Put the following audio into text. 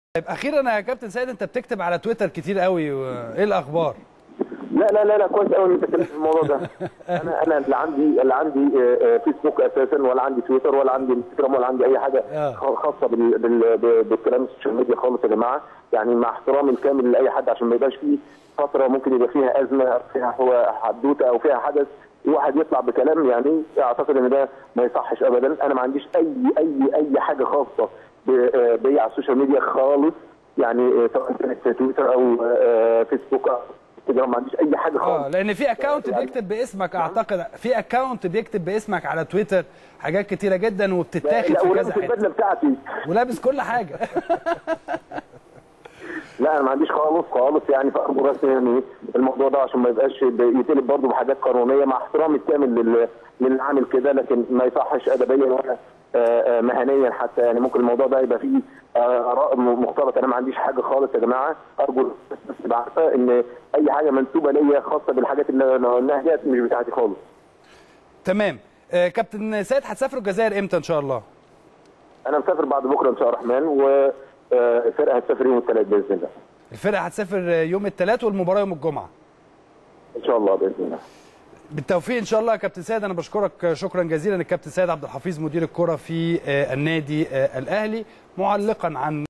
طيب اخيرا يا كابتن سيد، انت بتكتب على تويتر كتير قوي، ايه الاخبار؟ لا لا لا لا كويس قوي انت اتكلمت في الموضوع ده. انا اللي عندي فيسبوك اساسا، ولا عندي تويتر، ولا عندي انستجرام، ولا عندي اي حاجه خاصه بالكلام السوشيال ميديا خالص يا جماعه. يعني مع احترامي الكامل لاي حد، عشان ما يبقاش فيه فتره ممكن يبقى فيها ازمه، فيها حدوته او فيها حدث واحد يطلع بكلام، يعني اعتقد ان ده ما يصحش ابدا. انا ما عنديش اي حاجه خاصه بيا على السوشيال ميديا خالص، يعني سواء كانت تويتر او فيسبوك او انستجرام، ما عنديش اي حاجه خالص. لان في اكونت بيكتب باسمك، اعتقد في اكونت بيكتب باسمك على تويتر حاجات كتيره جدا وبتتاخد في كذا حته، البدله بتاعتي ولابس كل حاجه. لا انا ما عنديش خالص يعني، فارجو بس يعني الموضوع ده عشان ما يبقاش يتقلب برضه بحاجات قانونيه، مع احترامي الكامل للي عامل كده، لكن ما يصحش ادبيا ولا مهنيا حتى. يعني ممكن الموضوع ده يبقى فيه اراء مختلطه. انا ما عنديش حاجه خالص يا جماعه، ارجو بس تبقى عارفه ان اي حاجه منسوبه ليا خاصه بالحاجات اللي انا قلناها ديت مش بتاعتي خالص. تمام. كابتن سيد، هتسافروا الجزائر امتى ان شاء الله؟ انا مسافر بعد بكره ان شاء الله الرحمن، والفرقه هتسافر يوم الثلاث باذن الله. الفرقه هتسافر يوم الثلاث والمباراه يوم الجمعه ان شاء الله باذن الله. بالتوفيق ان شاء الله يا كابتن سيد. انا بشكرك شكرا جزيلا الكابتن سيد عبد الحفيظ، مدير الكره في النادي الاهلي، معلقا عن